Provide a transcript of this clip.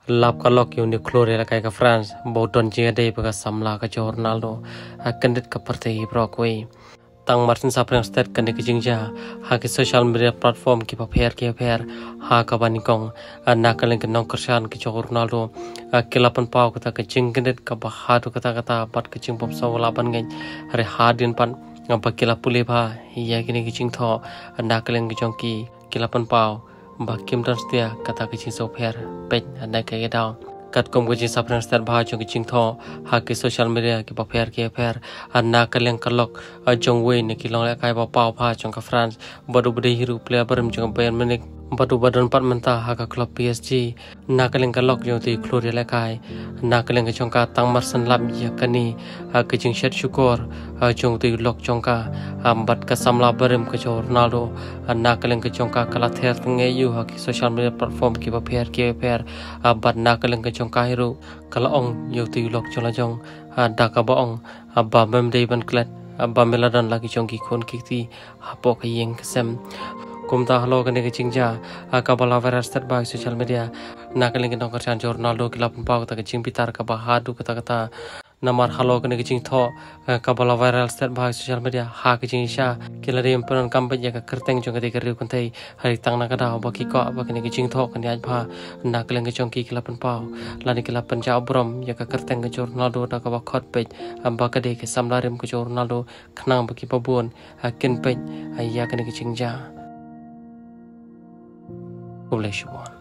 lap kalok yung ni khlur ialehkai ka France bodon jinga dei baga samla ka jo ronaldo kandit ka pyrthei brokwe tang martin saprang state kan ki jingja ha ki social media platform ki pher ha ka banikong na kaleng ki nong kersan ki jo ronaldo kilapan pau kata ka jingkendit ka bahadu kata pat ki jingpom sawala ban ngai re hadin pan ngapa kilapule ba ya kini ki jingtho na kaleng ki jongki kilapan pau ba kim dan setia kata ki jing so pher pet na ka ge daw kat kom ki saprang state ba jong ki jingtho ha ki social media ki pher na kaleng kalok jong we ni ki long le kai ba pau pha jong ka France bodu bede hiru player barim jong Bayern Munich badu badan pat menta ha ka club PSG na kaleng kalok jong ti khlur ialehkai na kaleng ka jong ka tang marsan lam ya kani ha ki jing shet syukur jong ti lok jong ka bat ka samla barim ka jo ronaldo na kaleng ka jong ka kala ther nge yu ha ki social media platform ki pher bat na kaleng ka jong ka hiru kala ong yu ti lok jong la jong da ka ba ong ba mem dei ban klet ba meladan lagi jong ki khon ki ti ha po ka yeng kasem kumta halo kene ke chingja ka bala viral stat ba social media na kaleng ke nongkar chan ronaldo ki lapun pau ta ke ching pitar ka ba hadu kata namar halo kene ke ching tho ka bala viral stat ba social media ha ke ching sha kilari empon kam ba ya ka kerteng jong ke riu kun thei hari tang na ka da ba ki ko ba kene ke ching tho kan ya ba na kaleng ke chong ki lapun pau lani ki lapun ja brom ya ka kerteng ke ronaldo da ka ba khot pe ba ka de ke samla rim ke ronaldo khnang ba ki pa buon kin pe ya kene ke chingja Publish one.